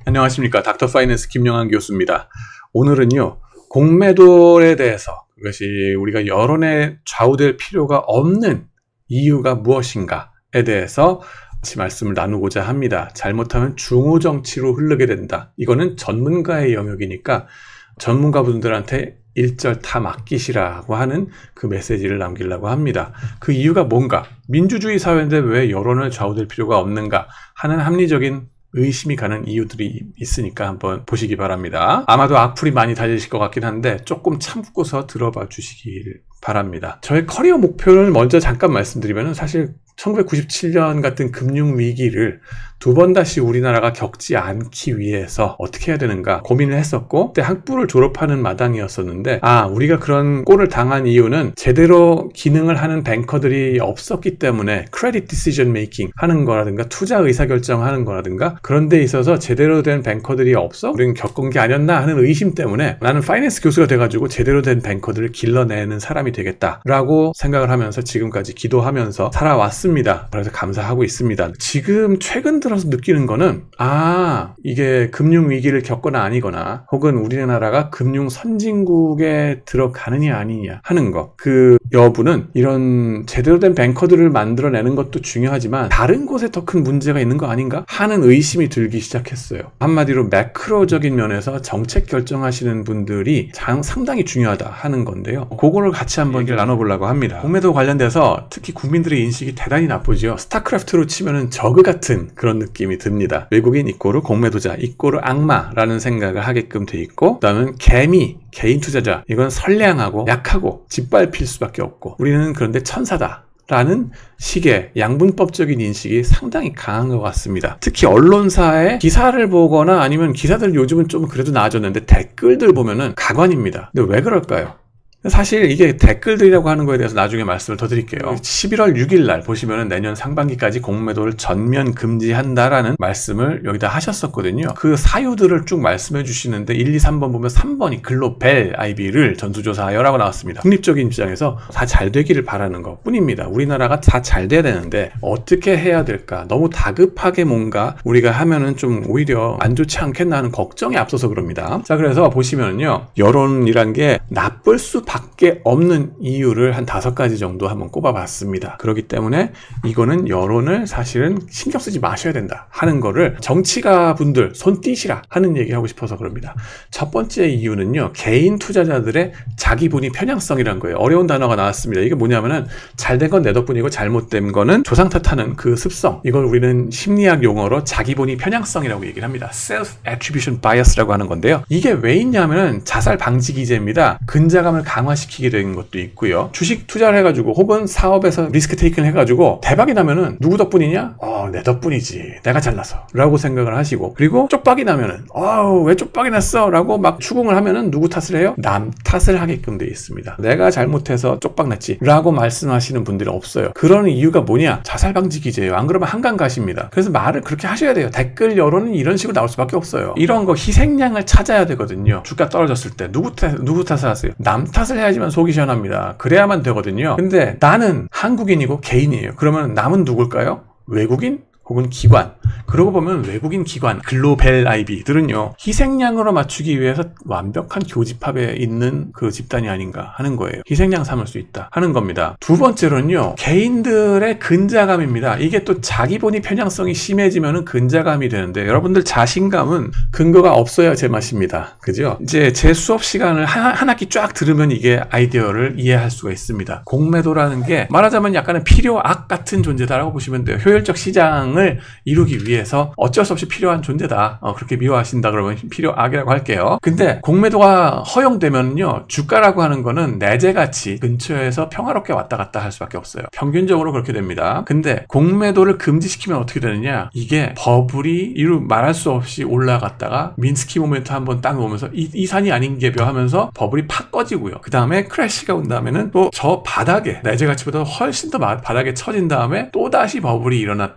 안녕하십니까. 닥터 파이낸스 김영환 교수입니다. 오늘은요, 공매도에 대해서, 그것이 우리가 여론에 좌우될 필요가 없는 이유가 무엇인가에 대해서 같이 말씀을 나누고자 합니다. 잘못하면 중호정치로 흐르게 된다. 이거는 전문가의 영역이니까 전문가분들한테 일절 다 맡기시라고 하는 그 메시지를 남기려고 합니다. 그 이유가 뭔가? 민주주의 사회인데 왜 여론을 좌우될 필요가 없는가 하는 합리적인 의심이 가는 이유들이 있으니까 한번 보시기 바랍니다. 아마도 악플이 많이 달리실 것 같긴 한데 조금 참고서 들어봐 주시길 바랍니다. 저의 커리어 목표를 먼저 잠깐 말씀드리면 사실 1997년 같은 금융위기를 두 번 다시 우리나라가 겪지 않기 위해서 어떻게 해야 되는가 고민을 했었고, 그때 학부를 졸업하는 마당이었었는데, 우리가 그런 꼴을 당한 이유는 제대로 기능을 하는 뱅커들이 없었기 때문에 크레딧 디시전 메이킹 하는 거라든가 투자 의사결정하는 거라든가 그런 데 있어서 제대로 된 뱅커들이 없어 우리는 겪은 게 아니었나 하는 의심 때문에 나는 파이낸스 교수가 돼가지고 제대로 된 뱅커들을 길러내는 사람이 되겠다라고 생각을 하면서 지금까지 기도하면서 살아왔습니다. 그래서 감사하고 있습니다. 지금 최근 들어서 느끼는 거는 이게 금융위기를 겪거나 아니거나 혹은 우리나라가 금융 선진국에 들어가느냐 아니냐 하는 거, 그 여부는 이런 제대로 된 뱅커들을 만들어내는 것도 중요하지만 다른 곳에 더 큰 문제가 있는 거 아닌가 하는 의심이 들기 시작했어요. 한마디로 매크로적인 면에서 정책 결정하시는 분들이 상당히 중요하다 하는 건데요. 그거를 같이 한번 얘기를 나눠보려고 합니다. 공매도 관련돼서 특히 국민들의 인식이 대단히 나쁘죠. 스타크래프트로 치면은 저그 같은 그런 느낌이 듭니다. 외국인 이꼬르 공매도자 이꼬르 악마라는 생각을 하게끔 돼 있고, 그다음은 개미 개인 투자자, 이건 선량하고 약하고 짓밟힐 수밖에 없고, 우리는 그런데 천사다 라는 식의 양분법적인 인식이 상당히 강한 것 같습니다. 특히 언론사의 기사를 보거나 아니면 기사들 요즘은 좀 그래도 나아졌는데 댓글들 보면은 가관입니다. 근데 왜 그럴까요? 사실 이게 댓글들이라고 하는 거에 대해서 나중에 말씀을 더 드릴게요. 11월 6일 날 보시면은 내년 상반기까지 공매도를 전면 금지한다라는 말씀을 여기다 하셨었거든요. 그 사유들을 쭉 말씀해 주시는데 1, 2, 3번 보면 3번이 글로벨 IB를 전수조사하여라고 나왔습니다. 중립적인 입장에서 다 잘 되기를 바라는 것 뿐입니다. 우리나라가 다 잘 돼야 되는데 어떻게 해야 될까? 너무 다급하게 뭔가 우리가 하면은 좀 오히려 안 좋지 않겠나 하는 걱정이 앞서서 그럽니다. 자, 그래서 보시면요, 여론이란 게 나쁠 수 밖에 없는 이유를 한 5가지 정도 한번 꼽아봤습니다. 그렇기 때문에 이거는 여론을 사실은 신경 쓰지 마셔야 된다 하는 거를 정치가 분들 손 띄시라 하는 얘기하고 싶어서 그럽니다. 첫 번째 이유는요, 개인 투자자들의 자기분이 편향성이란 거예요. 어려운 단어가 나왔습니다. 이게 뭐냐면은 잘된 건 내 덕분이고 잘못된 거는 조상 탓하는 그 습성, 이걸 우리는 심리학 용어로 자기분이 편향성이라고 얘기를 합니다. Self-attribution bias라고 하는 건데요. 이게 왜 있냐면은 자살 방지 기제입니다. 근자감을 강화시키게 되는 것도 있고요. 주식 투자를 해가지고 혹은 사업에서 리스크 테이킹을 해가지고 대박이 나면은 누구 덕분이냐? 내 덕분이지. 내가 잘나서 라고 생각을 하시고, 그리고 쪽박이 나면은 왜 쪽박이 났어? 라고 막 추궁을 하면은 누구 탓을 해요? 남 탓을 하게끔 돼 있습니다. 내가 잘못해서 쪽박 났지 라고 말씀하시는 분들이 없어요. 그런 이유가 뭐냐? 자살 방지 기제예요. 안 그러면 한강 가십니다. 그래서 말을 그렇게 하셔야 돼요. 댓글 여론은 이런 식으로 나올 수밖에 없어요. 이런 거 희생양을 찾아야 되거든요. 주가 떨어졌을 때 누구 탓을 하세요? 남 탓을 해야지만 속이 시원합니다. 그래야만 되거든요. 근데 나는 한국인이고 개인이에요. 그러면 남은 누굴까요? 외국인? 혹은 기관. 그러고 보면 외국인 기관, 글로벨 IB들은요, 희생양으로 맞추기 위해서 완벽한 교집합에 있는 그 집단이 아닌가 하는 거예요. 희생양 삼을 수 있다 하는 겁니다. 두 번째로는요, 개인들의 근자감입니다. 이게 또 자기본이 편향성이 심해지면은 근자감이 되는데, 여러분들 자신감은 근거가 없어야 제맛입니다. 그죠? 이제 제 수업 시간을 한 학기 쫙 들으면 이게 아이디어를 이해할 수가 있습니다. 공매도라는 게 말하자면 약간은 필요악 같은 존재다라고 보시면 돼요. 효율적 시장 을 이루기 위해서 어쩔 수 없이 필요한 존재다. 그렇게 미워하신다 그러면 필요악이라고 할게요. 근데 공매도가 허용되면요, 주가라고 하는 거는 내재가치 근처에서 평화롭게 왔다 갔다 할 수밖에 없어요. 평균적으로 그렇게 됩니다. 근데 공매도를 금지시키면 어떻게 되느냐, 이게 버블이 말할 수 없이 올라갔다가 민스키 모멘트 한번 딱 오면서 이 산이 아닌 게벼 하면서 버블이 팍 꺼지고요. 그 다음에 크래시가 온 다음에는 또 저 바닥에 내재가치보다 훨씬 더 바닥에 처진 다음에 또다시 버블이 일어났다가 민스키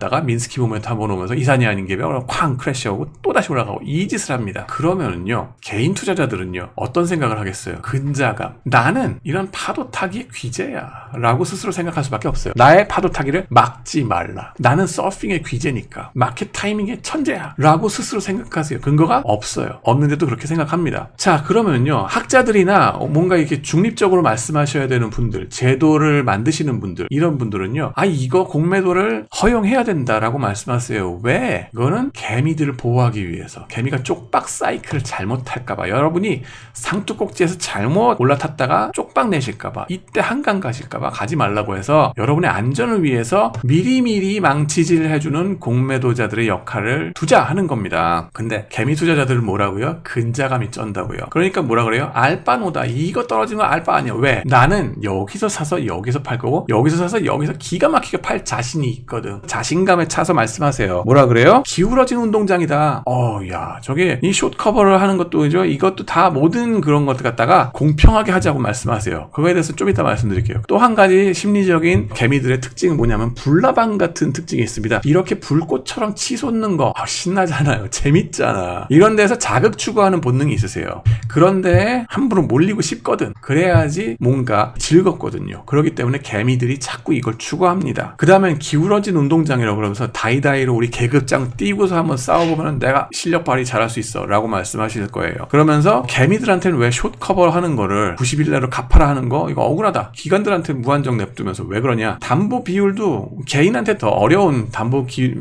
스키 모멘트 한번 오면서 이산이 아닌 게 쾅 크래시하고 또 다시 올라가고 이 짓을 합니다. 그러면은요 개인 투자자들은요 어떤 생각을 하겠어요? 근자감. 나는 이런 파도 타기의 귀재야 라고 스스로 생각할 수밖에 없어요. 나의 파도 타기를 막지 말라. 나는 서핑의 귀재니까 마켓 타이밍의 천재야 라고 스스로 생각하세요. 근거가 없어요. 없는데도 그렇게 생각합니다. 자, 그러면요 학자들이나 뭔가 이렇게 중립적으로 말씀하셔야 되는 분들, 제도를 만드시는 분들, 이런 분들은요 이거 공매도를 허용해야 된다라고 말씀하세요. 왜? 이거는 개미들을 보호하기 위해서. 개미가 쪽박 사이클을 잘못할까봐, 여러분이 상투꼭지에서 잘못 올라탔다가 쪽박 내실까봐, 이때 한강 가실까봐 가지 말라고 해서 여러분의 안전을 위해서 미리미리 망치질을 해주는 공매도자들의 역할을 두자 하는 겁니다. 근데 개미 투자자들은 뭐라고요? 근자감이 쩐다고요. 그러니까 뭐라 그래요? 알바노다. 이거 떨어지는 건 알바 아니야. 왜? 나는 여기서 사서 여기서 팔 거고 여기서 사서 여기서 기가 막히게 팔 자신이 있거든. 자신감에 차서 말씀하세요. 뭐라 그래요? 기울어진 운동장이다. 야, 저게 이 숏 커버를 하는 것도 이것도 다 모든 그런 것들 갖다가 공평하게 하자고 말씀하세요. 그거에 대해서 좀 이따 말씀드릴게요. 또 한 가지 심리적인 개미들의 특징은 뭐냐면 불나방 같은 특징이 있습니다. 이렇게 불꽃처럼 치솟는 거 신나잖아요. 재밌잖아. 이런 데서 자극 추구하는 본능이 있으세요. 그런데 함부로 몰리고 싶거든. 그래야지 뭔가 즐겁거든요. 그렇기 때문에 개미들이 자꾸 이걸 추구합니다. 그 다음엔 기울어진 운동장이라고 그러면서 다이다이로 우리 계급장 띄고서 한번 싸워보면 내가 실력 발휘 잘할 수 있어 라고 말씀하실 거예요. 그러면서 개미들한테는 왜 숏 커버 하는 거를 90일 내로 갚아라 하는 거 이거 억울하다. 기관들한테 무한정 냅두면서 왜 그러냐. 담보 비율도 개인한테 더 어려운 담보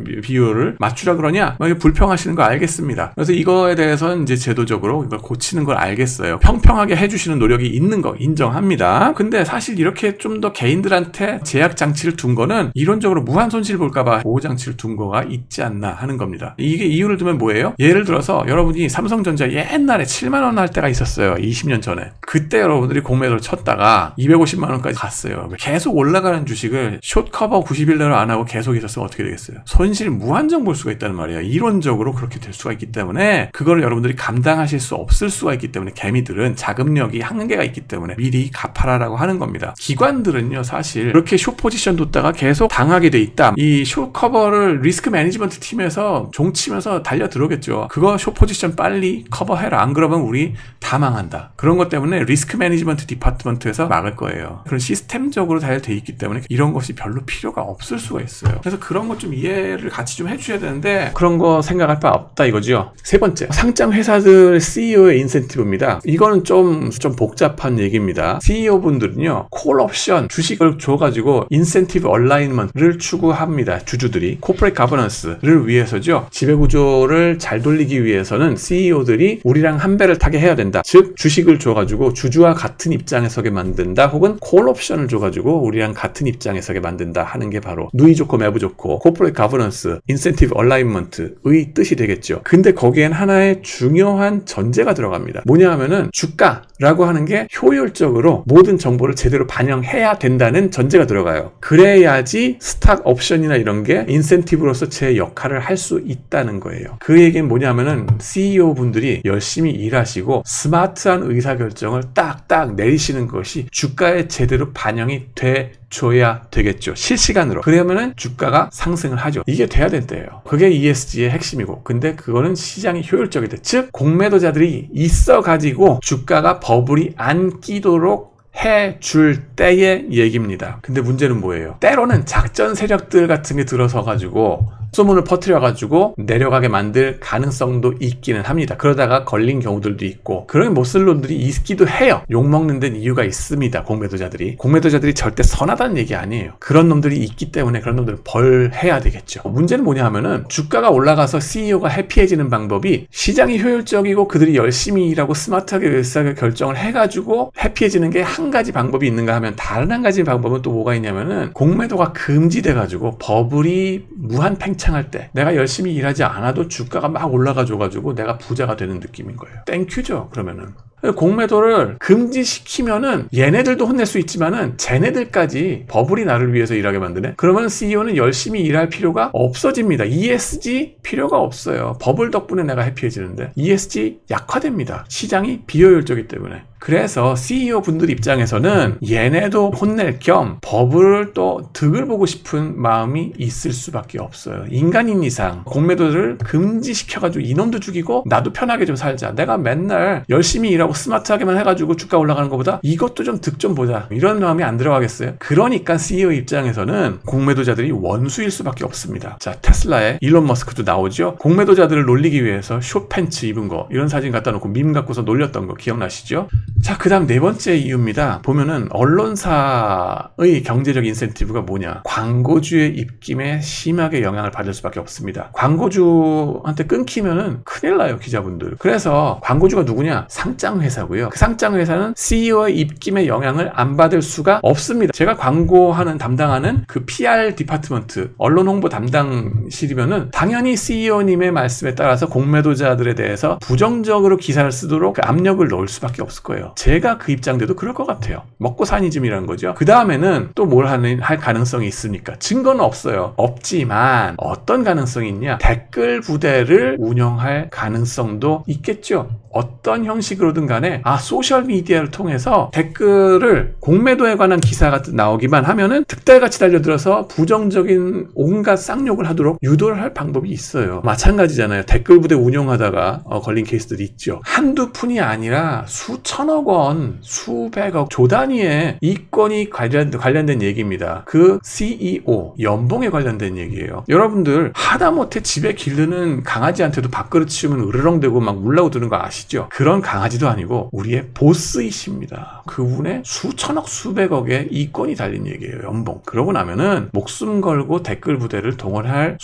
비율을 맞추라 그러냐. 불평하시는 거 알겠습니다. 그래서 이거에 대해서는 이제 제도적으로 이걸 고치는 걸 알겠어요. 평평하게 해주시는 노력이 있는 거 인정합니다. 근데 사실 이렇게 좀 더 개인들한테 제약 장치를 둔 거는 이론적으로 무한 손실 볼까봐 보호 장치를 둔 거가 있지 않나 하는 겁니다. 이게 이유를 두면 뭐예요? 예를 들어서 여러분이 삼성전자 옛날에 7만 원 할 때가 있었어요. 20년 전에. 그때 여러분들이 공매도를 쳤다가 250만 원까지 갔어요. 계속 올라가는 주식을 숏 커버 90일 내로 안 하고 계속 있었으면 어떻게 되겠어요? 손실 무한정 볼 수가 있다는 말이에요. 이론적으로 그렇게 될 수가 있기 때문에 그거를 여러분들이 감당하실 수 없을 수가 있기 때문에 개미들은 자금력이 한계가 있기 때문에 미리 갚아라라고 하는 겁니다. 기관들은요 사실 그렇게 숏 포지션 뒀다가 계속 당하게 돼 있다. 이 숏 커버를 리스크 매니지먼트 팀에서 종치면서 달려 들어오겠죠. 그거 숏 포지션 빨리 커버해라. 안 그러면 우리 다 망한다. 그런 것 때문에 리스크 매니지먼트 디파트먼트에서 막을 거예요. 그런 시스템적으로 잘 돼 있기 때문에 이런 것이 별로 필요가 없을 수가 있어요. 그래서 그런 것 좀 이해를 같이 좀 해주셔야 되는데 그런 거 생각할 바 없다 이거죠. 세 번째, 상장 회사들 CEO의 인센티브입니다. 이거는 좀 복잡한 얘기입니다. CEO 분들은요 콜 옵션 주식을 줘가지고 인센티브 얼라인먼트를 추구합니다. 주주들이 코퍼레이트 가버넌스를 위해서죠. 지배구조를 잘 돌리기 위해서는 CEO들이 우리랑 한 배를 타게 해야 된다. 즉 주식을 줘가지고 주주와 같은 입장에 서게 만든다. 혹은 콜 옵션을 줘가지고 우리랑 같은 입장에 서게 만든다 하는 게 바로 누이 좋고 매부 좋고 코퍼레이트 가버넌스 인센티브 얼라인먼트의 뜻이 되겠죠. 근데 거기엔 하나의 중요한 전제가 들어갑니다. 뭐냐 하면은 주가라고 하는 게 효율적으로 모든 정보를 제대로 반영해야 된다는 전제가 들어가요. 그래야지 스탁 옵션이나 이런 게 인센티브로서 제 역할을 할 수 있다는 거예요. 그 얘기는 뭐냐면은 CEO 분들이 열심히 일하시고 스마트한 의사결정을 딱딱 내리시는 것이 주가에 제대로 반영이 줘야 되겠죠. 실시간으로. 그러면은 주가가 상승을 하죠. 이게 돼야 된대요. 그게 ESG의 핵심이고. 근데 그거는 시장이 효율적이다. 즉 공매도자들이 있어가지고 주가가 버블이 안 끼도록 해줄 때의 얘기입니다. 근데 문제는 뭐예요? 때로는 작전 세력들 같은 게 들어서가지고 소문을 퍼뜨려가지고 내려가게 만들 가능성도 있기는 합니다. 그러다가 걸린 경우들도 있고 그런 모슬론들이 있기도 해요. 욕먹는 데는 이유가 있습니다. 공매도자들이 절대 선하다는 얘기 아니에요. 그런 놈들이 있기 때문에 그런 놈들을 벌해야 되겠죠. 문제는 뭐냐 하면은 주가가 올라가서 CEO가 해피해지는 방법이 시장이 효율적이고 그들이 열심히 일하고 스마트하게 의사결정을 해가지고 해피해지는 게 한 가지 방법이 있는가 하면 다른 한 가지 방법은 또 뭐가 있냐면은 공매도가 금지돼가지고 버블이 무한 팽창할 때 내가 열심히 일하지 않아도 주가가 막 올라가줘가지고 내가 부자가 되는 느낌인 거예요. 땡큐죠. 그러면은 공매도를 금지시키면은 얘네들도 혼낼 수 있지만은 쟤네들까지 버블이 나를 위해서 일하게 만드네. 그러면 CEO는 열심히 일할 필요가 없어집니다. ESG 필요가 없어요. 버블 덕분에 내가 해피해지는데 ESG 약화됩니다. 시장이 비효율적이기 때문에. 그래서 CEO 분들 입장에서는 얘네도 혼낼 겸 법을 또 득을 보고 싶은 마음이 있을 수밖에 없어요. 인간인 이상 공매도를 금지시켜가지고 이놈도 죽이고 나도 편하게 좀 살자. 내가 맨날 열심히 일하고 스마트하게만 해가지고 주가 올라가는 것보다 이것도 좀 득 좀 보자. 이런 마음이 안 들어가겠어요? 그러니까 CEO 입장에서는 공매도자들이 원수일 수밖에 없습니다. 자, 테슬라의 일론 머스크도 나오죠. 공매도자들을 놀리기 위해서 숏팬츠 입은 거 이런 사진 갖다 놓고 밈 갖고서 놀렸던 거 기억나시죠? 자, 그 다음 네 번째 이유입니다. 보면은 언론사의 경제적 인센티브가 뭐냐? 광고주의 입김에 심하게 영향을 받을 수밖에 없습니다. 광고주한테 끊기면은 큰일 나요, 기자분들. 그래서 광고주가 누구냐? 상장회사고요. 그 상장회사는 CEO의 입김에 영향을 안 받을 수가 없습니다. 제가 광고하는 담당하는 그 PR 디파트먼트, 언론 홍보 담당실이면은 당연히 CEO님의 말씀에 따라서 공매도자들에 대해서 부정적으로 기사를 쓰도록 그 압력을 넣을 수밖에 없을 거예요. 제가 그 입장돼도 그럴 것 같아요. 먹고 사니즘이라는 거죠. 그 다음에는 또 뭘 할 가능성이 있습니까? 증거는 없어요. 없지만 어떤 가능성이 있냐? 댓글 부대를 운영할 가능성도 있겠죠. 어떤 형식으로든 간에 소셜미디어를 통해서 댓글을 공매도에 관한 기사가 나오기만 하면은 득달같이 달려들어서 부정적인 온갖 쌍욕을 하도록 유도를 할 방법이 있어요. 마찬가지잖아요. 댓글 부대 운영하다가 걸린 케이스들이 있죠. 한두 푼이 아니라 수천억 원, 수백억, 조 단위의 이권이 관련된 얘기입니다. 그 CEO 연봉에 관련된 얘기예요. 여러분들 하다못해 집에 기르는 강아지한테도 밥그릇 치우면 으르렁대고 막 물라고 드는 거 아시죠? 그런 강아지도 아니고 우리의 보스이십니다. 그분의 수천억 수백억의 이권이 달린 얘기예요. 연봉. 그러고 나면은 목숨 걸고 댓글 부대를 동원할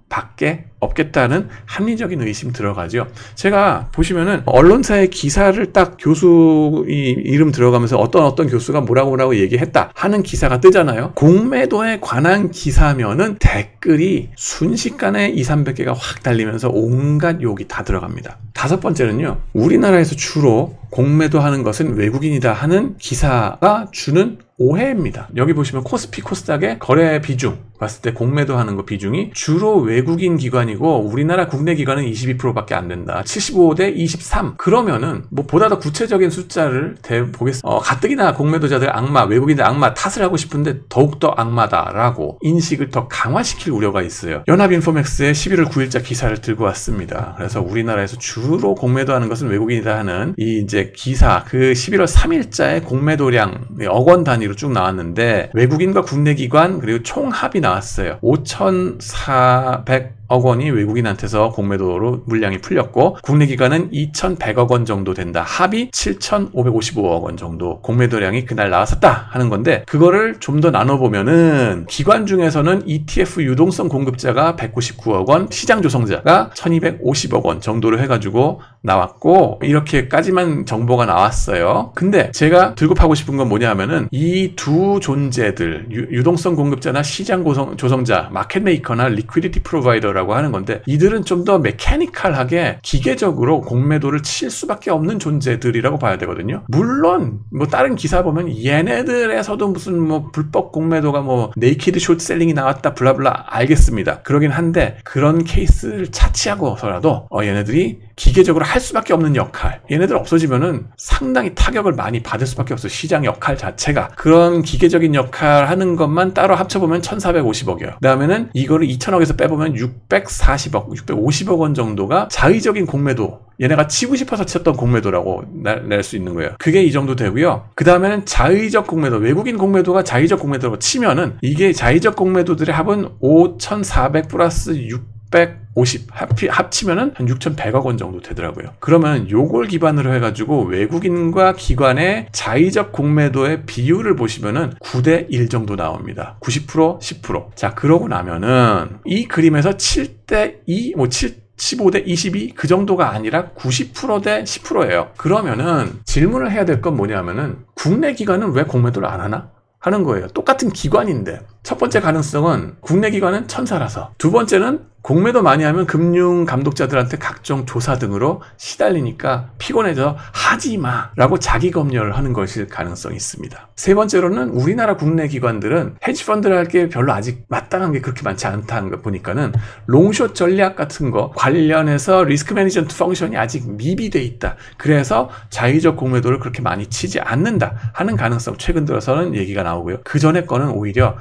수밖에 없겠다는 합리적인 의심 들어가죠. 제가 보시면은 언론사의 기사를 딱 교수 이름 들어가면서 어떤 교수가 뭐라고 얘기했다 하는 기사가 뜨잖아요. 공매도에 관한 기사면은 댓글이 순식간에 200~300개가 확 달리면서 온갖 욕이 다 들어갑니다. 다섯 번째는요. 우리나라에서 주로 공매도 하는 것은 외국인이다 하는 기사가 주는 오해입니다. 여기 보시면 코스피 코스닥의 거래 비중 봤을 때 공매도 하는 거 비중이 주로 외국인 기관이고 우리나라 국내 기관은 22%밖에 안 된다. 75대 23. 그러면은 뭐 보다 더 구체적인 숫자를 보겠습니다. 가뜩이나 공매도자들 악마, 외국인들 악마 탓을 하고 싶은데 더욱더 악마다라고 인식을 더 강화시킬 우려가 있어요. 연합인포맥스의 11월 9일자 기사를 들고 왔습니다. 그래서 우리나라에서 주로 공매도 하는 것은 외국인이다 하는 이 이제 기사 그 11월 3일자의 공매도량 억원 단위로 쭉 나왔는데 외국인과 국내 기관 그리고 총합이 나왔어요. 5,400억 원이 외국인한테서 공매도로 물량이 풀렸고 국내 기관은 2,100억 원 정도 된다. 합이 7,555억 원 정도 공매도량이 그날 나왔었다 하는 건데 그거를 좀 더 나눠보면은 기관 중에서는 ETF 유동성 공급자가 199억 원, 시장 조성자가 1,250억 원 정도로 해가지고 나왔고 이렇게까지만 정보가 나왔어요. 근데 제가 들고파고 싶은 건 뭐냐 하면은 이 두 존재들 유동성 공급자나 시장 조성자, 마켓메이커나 리퀴디티 프로바이더라고 하는 건데 이들은 좀 더 메카니컬하게 기계적으로 공매도를 칠 수밖에 없는 존재들이라고 봐야 되거든요. 물론 뭐 다른 기사 보면 얘네들에서도 무슨 뭐 불법 공매도가 뭐 네이키드 숏셀링이 나왔다 블라블라 알겠습니다. 그러긴 한데 그런 케이스를 차치하고서라도 얘네들이 기계적으로 할 수밖에 없는 역할 얘네들 없어지면은 상당히 타격을 많이 받을 수밖에 없어요. 시장 역할 자체가 그런 기계적인 역할 하는 것만 따로 합쳐보면 1,450억이에요. 그 다음에는 이거를 2,000억에서 빼보면 640억 650억 원 정도가 자의적인 공매도 얘네가 치고 싶어서 쳤던 공매도라고 낼 수 있는 거예요. 그게 이 정도 되고요. 그 다음에는 자의적 공매도 외국인 공매도가 자의적 공매도라고 치면은 이게 자의적 공매도들의 합은 5,400 플러스 650 합치면은 한 6,100억 원 정도 되더라고요. 그러면 요걸 기반으로 해가지고 외국인과 기관의 자의적 공매도의 비율을 보시면은 9대1 정도 나옵니다. 90%, 10%. 자, 그러고 나면은 이 그림에서 7대2, 15대 22 그 정도가 아니라 90%대 10%예요. 그러면은 질문을 해야 될 건 뭐냐면은 국내 기관은 왜 공매도를 안 하나? 하는 거예요. 똑같은 기관인데 첫 번째 가능성은 국내 기관은 천사라서 두 번째는 공매도 많이 하면 금융 감독자들한테 각종 조사 등으로 시달리니까 피곤해져 하지마 라고 자기 검열을 하는 것일 가능성이 있습니다. 세 번째로는 우리나라 국내 기관들은 헤지펀드를 할 게 별로 아직 마땅한 게 그렇게 많지 않다는 거 보니까는 롱숏 전략 같은 거 관련해서 리스크 매니지먼트 펑션이 아직 미비돼 있다. 그래서 자의적 공매도를 그렇게 많이 치지 않는다 하는 가능성 최근 들어서는 얘기가 나오고요. 그 전에 거는 오히려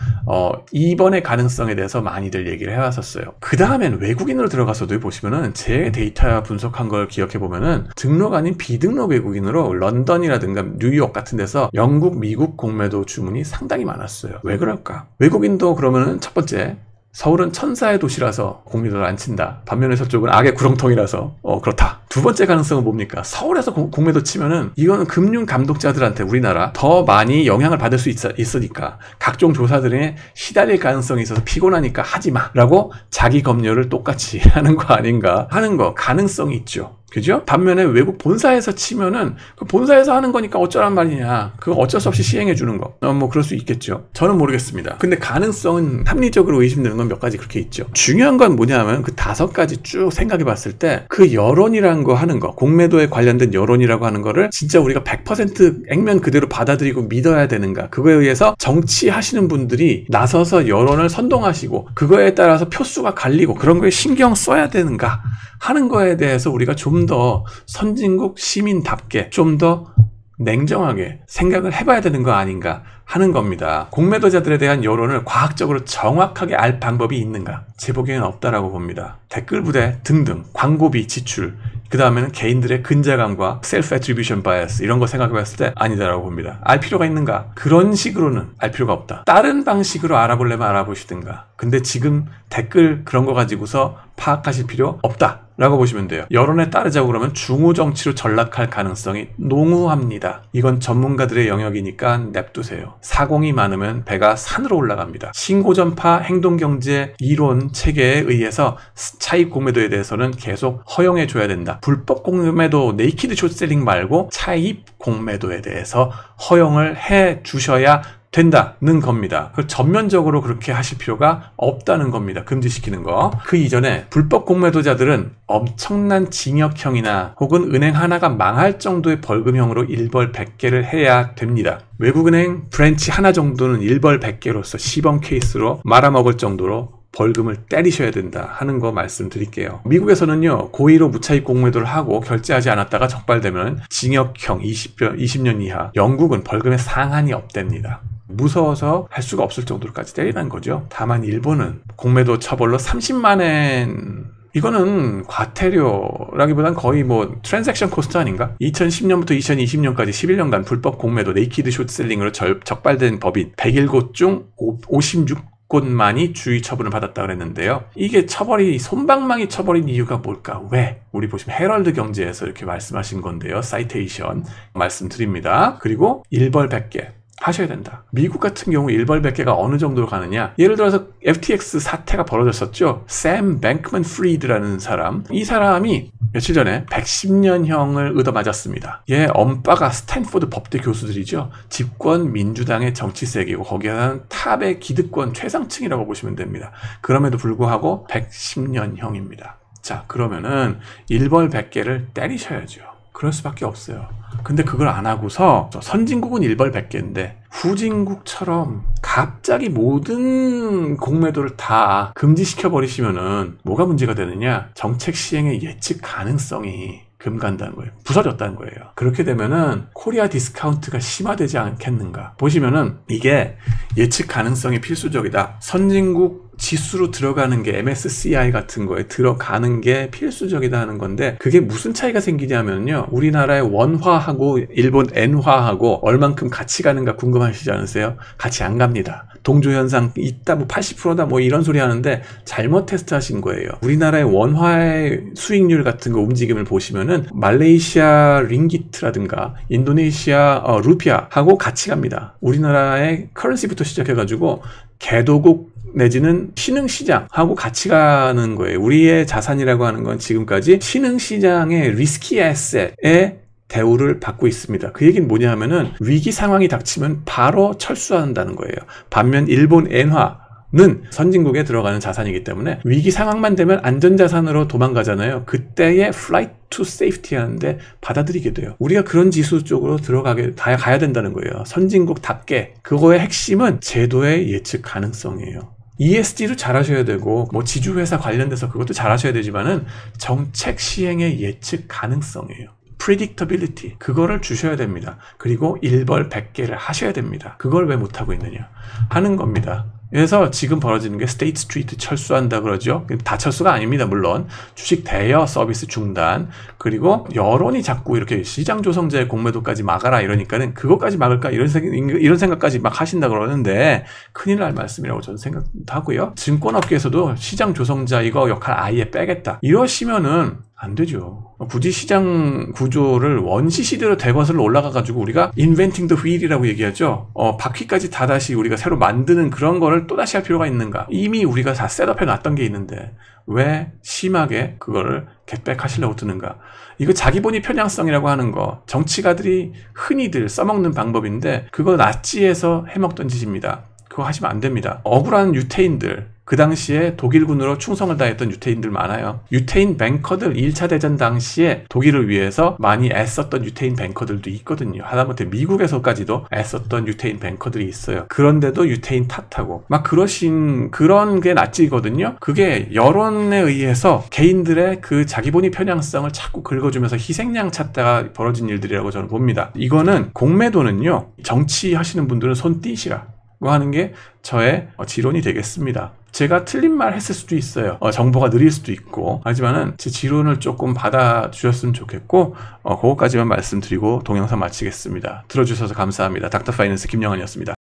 이번의 가능성에 대해서 많이들 얘기를 해왔었어요. 그 다음엔 외국인으로 들어가서도 보시면은 제 데이터 분석한 걸 기억해 보면은 등록 아닌 비등록 외국인으로 런던이라든가 뉴욕 같은 데서 영국, 미국 공매도 주문이 상당히 많았어요. 왜 그럴까? 외국인도 그러면은 첫 번째, 서울은 천사의 도시라서 공매도를 안 친다. 반면에 서쪽은 악의 구렁텅이라서 그렇다. 두 번째 가능성은 뭡니까? 서울에서 공매도 치면은 이거는 금융 감독자들한테 우리나라 더 많이 영향을 받을 수 있으니까 각종 조사들에 시달릴 가능성이 있어서 피곤하니까 하지마 라고 자기 검열을 똑같이 하는 거 아닌가 하는 거 가능성이 있죠. 그죠? 반면에 외국 본사에서 치면은 그 본사에서 하는 거니까 어쩌란 말이냐. 그거 어쩔 수 없이 시행해 주는 거. 뭐 그럴 수 있겠죠. 저는 모르겠습니다. 근데 가능성은 합리적으로 의심되는 건 몇 가지 그렇게 있죠. 중요한 건 뭐냐면 그 5가지 쭉 생각해 봤을 때 그 여론이라는 거 하는 거, 공매도에 관련된 여론이라고 하는 거를 진짜 우리가 100% 액면 그대로 받아들이고 믿어야 되는가. 그거에 의해서 정치하시는 분들이 나서서 여론을 선동하시고 그거에 따라서 표수가 갈리고 그런 거에 신경 써야 되는가 하는 거에 대해서 우리가 좀 더 선진국 시민답게 좀 더 냉정하게 생각을 해봐야 되는 거 아닌가 하는 겁니다. 공매도자들에 대한 여론을 과학적으로 정확하게 알 방법이 있는가? 제 보기에는 없다라고 봅니다. 댓글 부대 등등, 광고비 지출, 그 다음에는 개인들의 근자감과 셀프 애트리뷰션 바이어스 이런 거 생각해 봤을 때 아니다라고 봅니다. 알 필요가 있는가? 그런 식으로는 알 필요가 없다. 다른 방식으로 알아보려면 알아보시든가. 근데 지금 댓글 그런 거 가지고서 파악하실 필요 없다 라고 보시면 돼요. 여론에 따르자고 그러면 중후정치로 전락할 가능성이 농후합니다. 이건 전문가들의 영역이니까 냅두세요. 사공이 많으면 배가 산으로 올라갑니다. 신고전파 행동경제 이론 체계에 의해서 차익 공매도에 대해서는 계속 허용해 줘야 된다. 불법 공매도 네이키드 숏셀링 말고 차익 공매도에 대해서 허용을 해 주셔야 된다는 겁니다. 그걸 전면적으로 그렇게 하실 필요가 없다는 겁니다. 금지시키는 거. 그 이전에 불법 공매도자들은 엄청난 징역형이나 혹은 은행 하나가 망할 정도의 벌금형으로 일벌 100개를 해야 됩니다. 외국은행 브랜치 하나 정도는 일벌 100개로서 시범 케이스로 말아먹을 정도로 벌금을 때리셔야 된다 하는 거 말씀드릴게요. 미국에서는요, 고의로 무차익 공매도를 하고 결제하지 않았다가 적발되면 징역형 20년 이하, 영국은 벌금의 상한이 없답니다. 무서워서 할 수가 없을 정도로까지 때리는 거죠. 다만 일본은 공매도 처벌로 30만엔, 이거는 과태료라기보단 거의 뭐 트랜잭션 코스트 아닌가? 2010년부터 2020년까지 11년간 불법 공매도 네이키드 숏셀링으로 적발된 법인 101곳 중 56곳만이 주의 처분을 받았다 그랬는데요. 이게 처벌이 솜방망이 처벌인 이유가 뭘까? 왜? 우리 보시면 헤럴드 경제에서 이렇게 말씀하신 건데요. 사이테이션 말씀드립니다. 그리고 일벌 100개 하셔야 된다. 미국 같은 경우 일벌 100개가 어느 정도로 가느냐? 예를 들어서 FTX 사태가 벌어졌었죠. 샘 뱅크먼 프리드라는 사람. 이 사람이 며칠 전에 110년형을 얻어맞았습니다. 얘 엄빠가 스탠포드 법대 교수들이죠. 집권 민주당의 정치색이고 거기에는 탑의 기득권 최상층이라고 보시면 됩니다. 그럼에도 불구하고 110년형입니다. 자, 그러면은 일벌 100개를 때리셔야죠. 그럴 수밖에 없어요. 근데 그걸 안 하고서 선진국은 일벌 100개인데 후진국처럼 갑자기 모든 공매도를 다 금지시켜 버리시면은 뭐가 문제가 되느냐? 정책 시행의 예측 가능성이 금간다는 거예요. 부서졌다는 거예요. 그렇게 되면은 코리아 디스카운트가 심화되지 않겠는가? 보시면은 이게 예측 가능성이 필수적이다. 선진국 지수로 들어가는 게 MSCI 같은 거에 들어가는 게 필수적이다 하는 건데 그게 무슨 차이가 생기냐면요. 우리나라의 원화하고 일본 엔화하고 얼만큼 같이 가는가 궁금하시지 않으세요? 같이 안 갑니다. 동조현상 있다 뭐 80%다 뭐 이런 소리 하는데 잘못 테스트 하신 거예요. 우리나라의 원화의 수익률 같은 거 움직임을 보시면은 말레이시아 링기트라든가 인도네시아 루피아하고 같이 갑니다. 우리나라의 커런시부터 시작해가지고 개도국 내지는 신흥시장하고 같이 가는 거예요. 우리의 자산이라고 하는 건 지금까지 신흥시장의 리스키 애셋의 대우를 받고 있습니다. 그 얘기는 뭐냐 하면은 위기 상황이 닥치면 바로 철수한다는 거예요. 반면 일본 엔화 는 선진국에 들어가는 자산이기 때문에 위기 상황만 되면 안전자산으로 도망가잖아요. 그때의 flight to safety 하는데 받아들이게 돼요. 우리가 그런 지수 쪽으로 가야 된다는 거예요. 선진국답게. 그거의 핵심은 제도의 예측 가능성이에요. ESG도 잘하셔야 되고 뭐 지주회사 관련돼서 그것도 잘하셔야 되지만은 정책 시행의 예측 가능성이에요. predictability 그거를 주셔야 됩니다. 그리고 1벌 100개를 하셔야 됩니다. 그걸 왜 못하고 있느냐 하는 겁니다. 그래서 지금 벌어지는 게 스테이트 스트리트 철수한다 그러죠. 다 철수가 아닙니다. 물론 주식 대여 서비스 중단, 그리고 여론이 자꾸 이렇게 시장 조성자의 공매도까지 막아라 이러니까는 그것까지 막을까 이런 생각까지 막 하신다 그러는데 큰일 날 말씀이라고 저는 생각하고요. 증권업계에서도 시장 조성자 이거 역할 아예 빼겠다 이러시면은 안 되죠. 굳이 시장 구조를 원시 시대로 대거슬러 올라가가지고 우리가 inventing the wheel이라고 얘기하죠. 바퀴까지 다 다시 우리가 새로 만드는 그런 거를 또 다시 할 필요가 있는가? 이미 우리가 다 셋업해 놨던 게 있는데 왜 심하게 그거를 겟백하시려고 드는가? 이거 자기본위 편향성이라고 하는 거 정치가들이 흔히들 써먹는 방법인데 그거 나치에서 해먹던 짓입니다. 그거 하시면 안 됩니다. 억울한 유태인들, 그 당시에 독일군으로 충성을 다했던 유태인들 많아요. 유태인 뱅커들 1차 대전 당시에 독일을 위해서 많이 애썼던 유태인 뱅커들도 있거든요. 하다못해 미국에서까지도 애썼던 유태인 뱅커들이 있어요. 그런데도 유태인 탓하고 막 그런 게 나치거든요. 그게 여론에 의해서 개인들의 그 자기본위 편향성을 자꾸 긁어주면서 희생양 찾다가 벌어진 일들이라고 저는 봅니다. 이거는 공매도는요, 정치하시는 분들은 손 띄시라 하는 게 저의 지론이 되겠습니다. 제가 틀린 말 했을 수도 있어요. 정보가 느릴 수도 있고. 하지만은 제 지론을 조금 받아주셨으면 좋겠고, 그것까지만 말씀드리고 동영상 마치겠습니다. 들어주셔서 감사합니다. 닥터 파이낸스 김영환이었습니다.